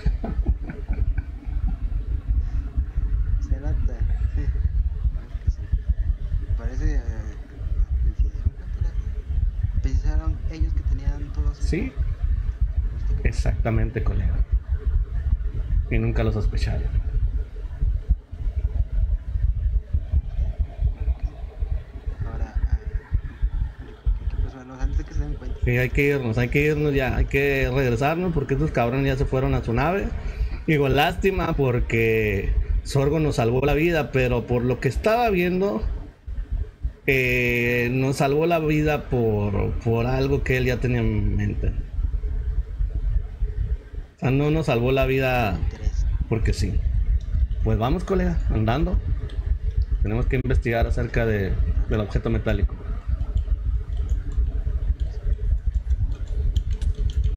Se nota, sí, claro que sí. Parece eh, coincidieron tanto la- pensaron ellos que tenían todo así. Sí, exactamente, colega. Y nunca lo sospecharon. Ahora, ah, yo creo que hay que apresurarnos antes de que se den cuenta. Sí, hay que irnos, hay que irnos ya, hay que regresarnos porque estos cabrones ya se fueron a su nave. Digo, lástima porque Sorgo nos salvó la vida, pero por lo que estaba viendo, eh, nos salvó la vida por, por algo que él ya tenía en mente. O sea, no nos salvó la vida Interés. porque sí. Pues vamos, colega, andando. Tenemos que investigar acerca de, del objeto metálico.